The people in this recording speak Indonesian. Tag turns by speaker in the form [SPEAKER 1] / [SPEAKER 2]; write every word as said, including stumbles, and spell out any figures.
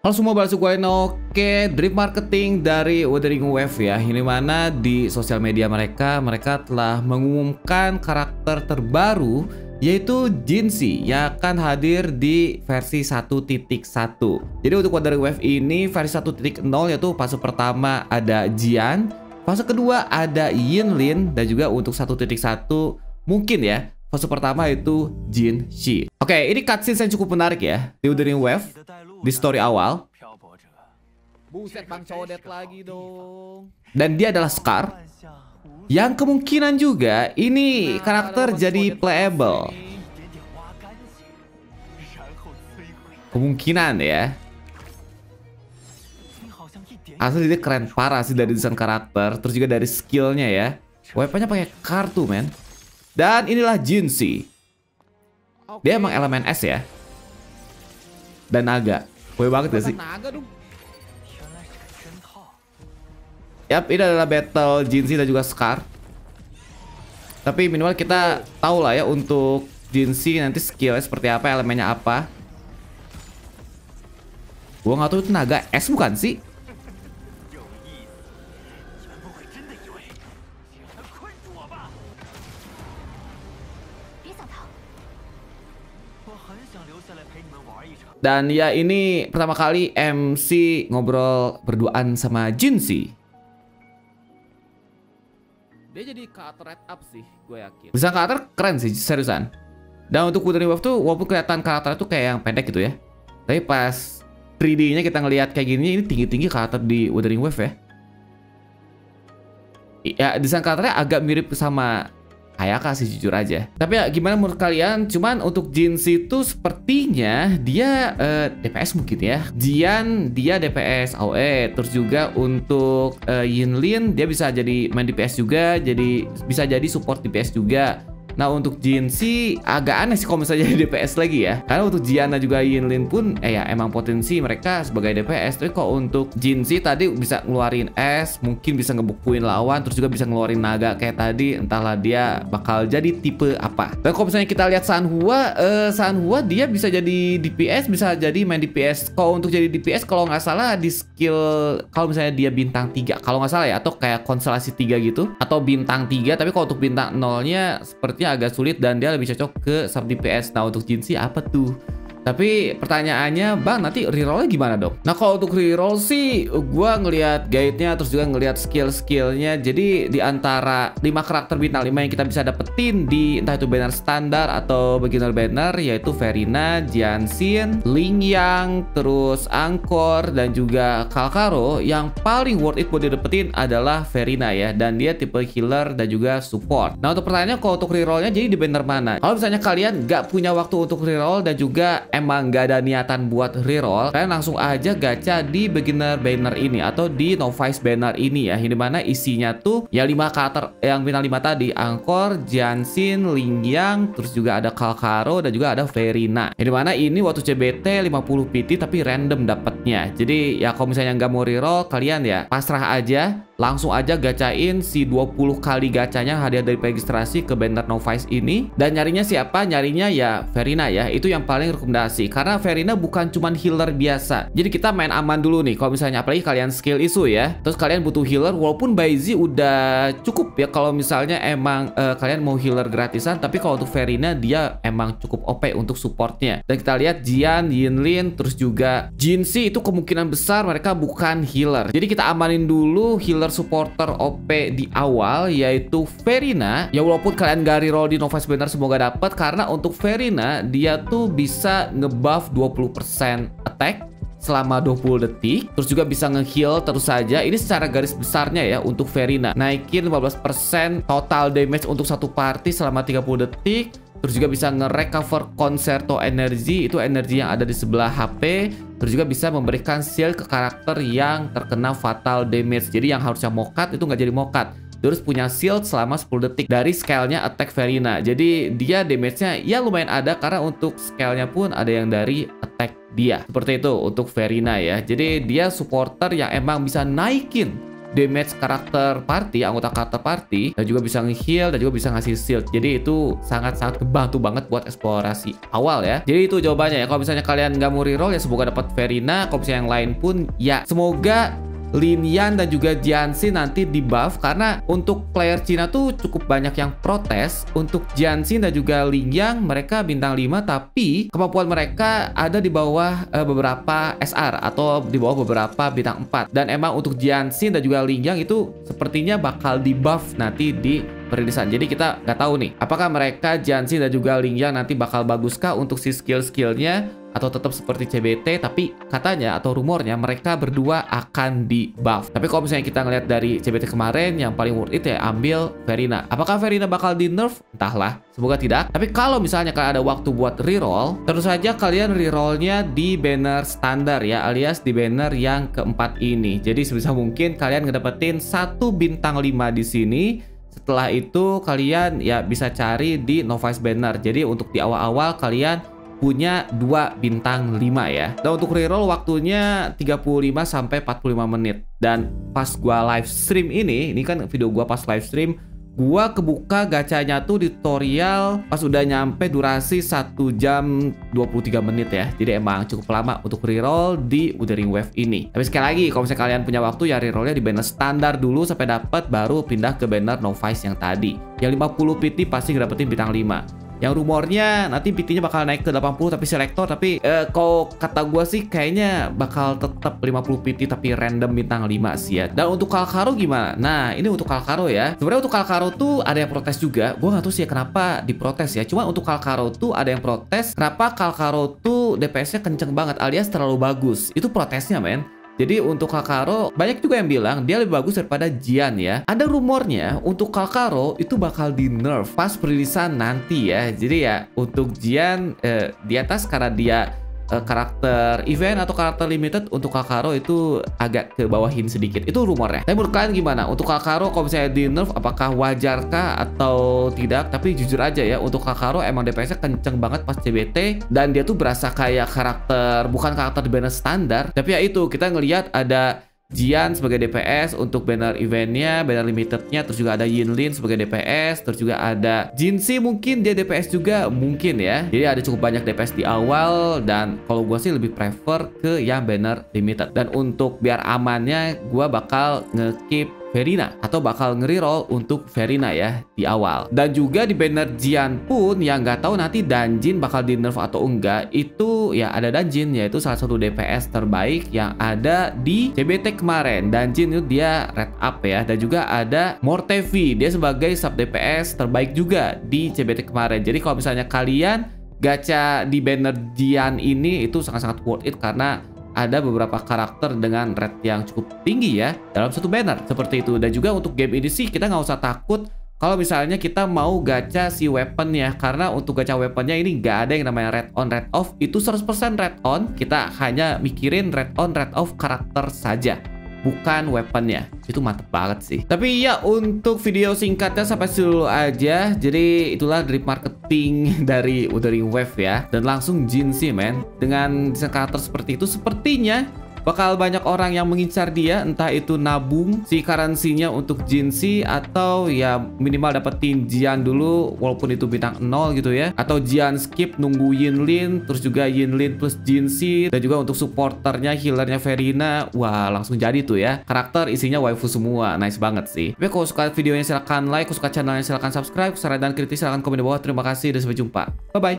[SPEAKER 1] Halo semua, balik gue Oke, drip marketing dari Wuthering Waves ya. Ini mana di sosial media mereka, mereka telah mengumumkan karakter terbaru yaitu Jinxie yang akan hadir di versi satu titik satu. Jadi untuk Wuthering Waves ini versi satu titik nol yaitu fase pertama ada Jian, fase kedua ada Yinlin, dan juga untuk satu titik satu mungkin ya fase pertama itu Jinxie. Oke, ini cutscene yang cukup menarik ya di Wuthering Waves. Di story awal. Buset, Bang Codet lagi dong. Dan dia adalah Scar, yang kemungkinan juga ini karakter jadi playable. Kemungkinan ya. Asli dia keren parah sih dari desain karakter, terus juga dari skillnya ya. Weaponnya pakai kartu men. Dan inilah Jinxie. Dia emang elemen S ya. Dan naga. Gue banget gak sih? Yap, ini adalah battle Jinxie dan juga Scar. Tapi minimal kita tahu lah ya untuk Jinxie nanti skillnya seperti apa, elemennya apa. Gue gak tahu itu naga S bukan sih? Dan ya ini pertama kali M C ngobrol berduaan sama Jinxie. Dia jadi karakter red up sih, gue yakin. Bisa karakter keren sih, seriusan. Dan untuk Wuthering Waves tuh walaupun kelihatan karakter tuh kayak yang pendek gitu ya, tapi pas tiga D-nya kita ngelihat kayak gini, ini tinggi-tinggi karakter di Wuthering Waves ya. Ya desain karakternya agak mirip sama Ayaka sih jujur aja. Tapi ya gimana menurut kalian? Cuman untuk Jinxie itu sepertinya dia uh, D P S mungkin ya. Jian dia D P S A O E. Terus juga untuk uh, Yinlin dia bisa jadi main D P S juga, jadi bisa jadi support D P S juga. Nah untuk Jinxie agak aneh sih kalau misalnya jadi D P S lagi ya. Karena untuk Jian dan juga Yinlin pun eh ya emang potensi mereka sebagai D P S. Tapi kok untuk Jinxie tadi bisa ngeluarin S, mungkin bisa ngebukuin lawan, terus juga bisa ngeluarin naga kayak tadi. Entahlah dia bakal jadi tipe apa. Dan kalau misalnya kita lihat Sanhua, eh, Sanhua dia bisa jadi D P S, bisa jadi main D P S. Kalau untuk jadi D P S kalau nggak salah di skill, kalau misalnya dia bintang tiga kalau nggak salah ya, atau kayak konstelasi tiga gitu, atau bintang tiga. Tapi kalau untuk bintang nolnya seperti agak sulit dan dia lebih cocok ke sub D P S. Nah untuk Jinxie apa tuh? Tapi pertanyaannya, bang nanti rerollnya gimana dong? Nah kalau untuk reroll sih gue ngelihat guide-nya, terus juga ngelihat skill-skillnya. Jadi di antara lima karakter bintang lima yang kita bisa dapetin di entah itu banner standar atau beginner banner, yaitu Verina, Jianxin, Lingyang, terus Angkor, dan juga Kalkaro. Yang paling worth it buat didapetin adalah Verina ya. Dan dia tipe healer dan juga support. Nah untuk pertanyaannya, kalau untuk rerollnya jadi di banner mana? Kalau misalnya kalian gak punya waktu untuk reroll dan juga emang gak ada niatan buat reroll, kalian langsung aja gacha di beginner banner ini atau di novice banner ini ya. Ini mana isinya tuh ya lima karakter yang bintang lima tadi, Angkor, Jianxin, Lingyang, terus juga ada Kalkaro dan juga ada Verina. Ini mana ini waktu C B T lima puluh P T tapi random dapatnya. Jadi ya kalau misalnya nggak mau reroll, kalian ya pasrah aja, langsung aja gacain si dua puluh kali gacanya hadiah dari registrasi ke banner novice ini. Dan nyarinya siapa? Nyarinya ya Verina ya. Itu yang paling rekomendasi. Karena Verina bukan cuman healer biasa. Jadi kita main aman dulu nih. Kalau misalnya apalagi kalian skill isu ya, terus kalian butuh healer, walaupun Baizi udah cukup ya kalau misalnya emang uh, kalian mau healer gratisan. Tapi kalau untuk Verina dia emang cukup O P untuk supportnya. Dan kita lihat Jian, Yinlin, terus juga Jinxie itu kemungkinan besar mereka bukan healer. Jadi kita amanin dulu healer supporter O P di awal, yaitu Verina. Ya walaupun kalian gak reroll di novice banner, semoga dapat. Karena untuk Verina dia tuh bisa ngebuff dua puluh persen attack selama dua puluh detik, terus juga bisa nge-heal terus saja. Ini secara garis besarnya ya untuk Verina. Naikin lima belas persen total damage untuk satu party selama tiga puluh detik. Terus juga bisa nge-recover concerto energi, itu energi yang ada di sebelah H P. Terus juga bisa memberikan shield ke karakter yang terkena fatal damage. Jadi yang harusnya mokat itu nggak jadi mokat. Terus punya shield selama sepuluh detik dari scale-nya attack Verina. Jadi dia damage-nya ya lumayan ada, karena untuk scale-nya pun ada yang dari attack dia. Seperti itu untuk Verina ya. Jadi dia supporter yang emang bisa naikin damage karakter party, anggota karakter party, dan juga bisa nge-heal dan juga bisa ngasih shield. Jadi itu sangat-sangat kebantu banget buat eksplorasi awal ya. Jadi itu jawabannya ya. Kalau misalnya kalian nggak mau reroll ya semoga dapat Verina. Kalau misalnya yang lain pun ya semoga Lin Yan dan juga Jianxin nanti di buff, karena untuk player Cina tuh cukup banyak yang protes. Untuk Jianxin dan juga Lin Yang mereka bintang lima tapi kemampuan mereka ada di bawah uh, beberapa S R atau di bawah beberapa bintang empat. Dan emang untuk Jianxin dan juga Lin Yang itu sepertinya bakal di buff nanti di perilisan. Jadi kita nggak tahu nih apakah mereka Jianxin dan juga Lin Yang nanti bakal baguskah untuk si skill-skillnya atau tetap seperti C B T. Tapi katanya atau rumornya mereka berdua akan di buff. Tapi kalau misalnya kita ngeliat dari C B T kemarin, yang paling worth it ya ambil Verina. Apakah Verina bakal di nerf? Entahlah, semoga tidak. Tapi kalau misalnya kalian ada waktu buat reroll, terus saja kalian rerollnya di banner standar ya, alias di banner yang keempat ini. Jadi sebisa mungkin kalian ngedapetin satu bintang lima di sini. Setelah itu kalian ya bisa cari di novice banner. Jadi untuk di awal-awal kalian punya dua bintang lima ya. Dan untuk reroll waktunya tiga puluh lima sampai empat puluh lima menit. Dan pas gua live stream ini, ini kan video gua pas live stream, gua kebuka gacanya tuh di tutorial pas udah nyampe durasi satu jam dua puluh tiga menit ya. Jadi emang cukup lama untuk reroll di Wuthering Wave ini. Tapi sekali lagi kalau misalnya kalian punya waktu ya rerollnya di banner standar dulu sampai dapat, baru pindah ke banner novice yang tadi. Yang lima puluh P T pasti ngedapetin bintang lima. Yang rumornya nanti P T-nya bakal naik ke delapan puluh tapi selektor. Tapi eh, kalau kata gue sih kayaknya bakal tetap lima puluh P T tapi random bintang lima sih ya. Dan untuk Kalkaro gimana? Nah ini untuk Kalkaro ya. Sebenarnya untuk Kalkaro tuh ada yang protes juga. Gue nggak tahu sih ya kenapa diprotes ya. Cuma untuk Kalkaro tuh ada yang protes kenapa Kalkaro tuh D P S-nya kenceng banget alias terlalu bagus. Itu protesnya men. Jadi untuk Kalkaro banyak juga yang bilang dia lebih bagus daripada Jian ya. Ada rumornya untuk Kalkaro itu bakal di nerf pas perilisan nanti ya. Jadi ya untuk Jian eh, di atas karena dia eh, karakter event atau karakter limited, untuk Kalkaro itu agak ke bawahin sedikit. Itu rumornya. Tapi menurut kalian gimana? Untuk Kalkaro kalau misalnya di nerf apakah wajarkah atau tidak? Tapi jujur aja ya, untuk Kalkaro emang D P S-nya kenceng banget pas C B T dan dia tuh berasa kayak karakter, bukan karakter di banner standar. Tapi ya itu kita ngelihat ada Jian sebagai D P S untuk banner eventnya, banner limitednya, terus juga ada Yinlin sebagai D P S, terus juga ada Jinxi mungkin dia D P S juga mungkin ya. Jadi ada cukup banyak D P S di awal dan kalau gue sih lebih prefer ke yang banner limited. Dan untuk biar amannya gue bakal nge-keep Verina atau bakal nge-reroll untuk Verina ya di awal. Dan juga di banner Jian pun yang nggak tahu nanti Danjin bakal di nerf atau enggak. Itu ya ada Danjin yaitu salah satu D P S terbaik yang ada di C B T kemarin. Danjin itu dia red up ya. Dan juga ada Mortevi, dia sebagai sub D P S terbaik juga di C B T kemarin. Jadi kalau misalnya kalian gacha di banner Jian ini itu sangat-sangat worth it karena ada beberapa karakter dengan rate yang cukup tinggi ya dalam satu banner seperti itu. Dan juga untuk game ini sih kita nggak usah takut kalau misalnya kita mau gacha si weapon ya, karena untuk gacha weaponnya ini nggak ada yang namanya red on red off. Itu seratus persen red on, kita hanya mikirin red on red off karakter saja, bukan weaponnya. Itu mantep banget sih. Tapi ya untuk video singkatnya sampai dulu aja. Jadi itulah drip marketing dari Wuthering Wave ya. Dan langsung Jinxi men, dengan desain karakter seperti itu sepertinya bakal banyak orang yang mengincar dia, entah itu nabung si currency-nya untuk Jinxi atau ya minimal dapetin Jian dulu walaupun itu bintang nol gitu ya, atau Jian skip nunggu Yinlin, terus juga Yinlin plus Jinxi. Dan juga untuk supporternya, healernya Verina, wah langsung jadi tuh ya, karakter isinya waifu semua. Nice banget sih. Tapi kalau suka videonya silahkan like, kalau suka channelnya silahkan subscribe, saran dan kritik silahkan komen di bawah. Terima kasih dan sampai jumpa, bye bye.